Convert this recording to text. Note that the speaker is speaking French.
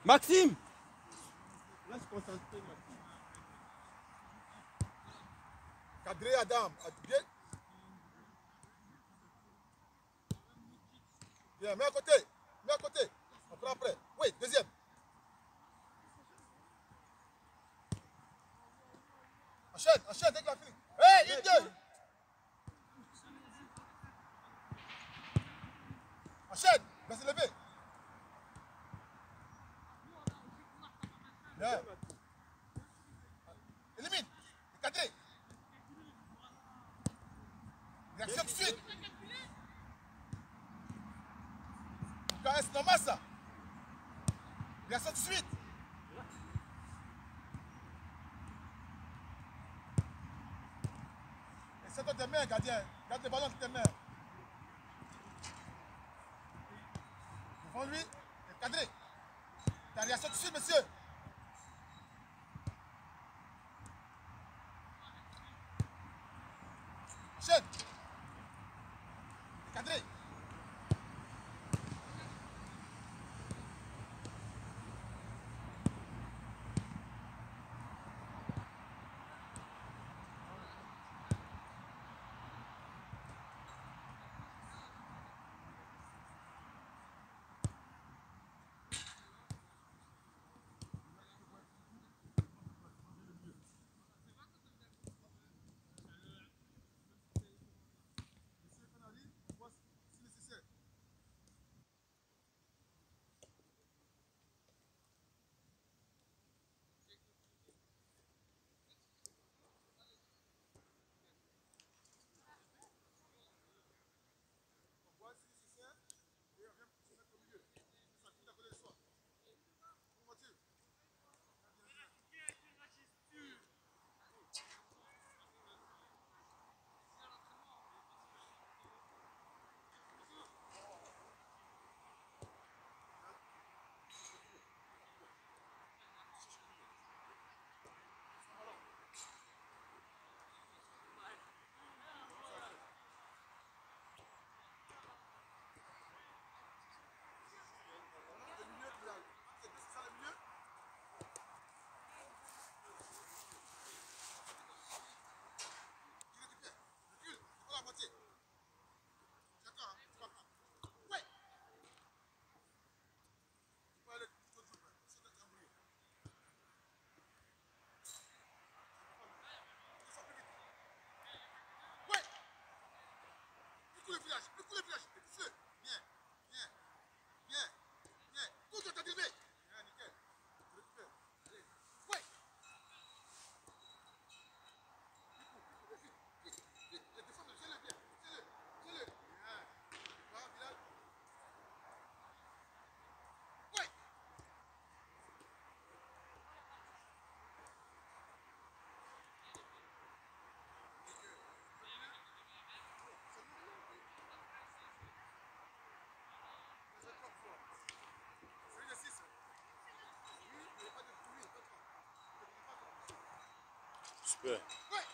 Maxime! Laisse concentrer, Maxime. Cadré, Adam. Bien. Bien, mets à côté. Mets à côté. On prend après. Oui, deuxième. Enchaîne, enchaîne dès que la fille. Hé, une, deux. Enchaîne. Vas-y, lever. Bien. Élimine. Cadré. Réaction tout de suite. C'est normal ça. Réaction tout de suite. Essaie de tes mains, gardien. Garde le ballon de tes mains. Devant lui, cadré. Ta réaction tout de suite, monsieur. Enchaîne. Cadré. Le village, le village, feu. Bien, bien, bien, bien. Tout est arrivé. Bien, nickel. Je récupère. Allez. Ouais. Vite. Descends-le, tiens-le bien. Tiens-le. Bien. Va, Bilal. Ouais. Super. Ouais.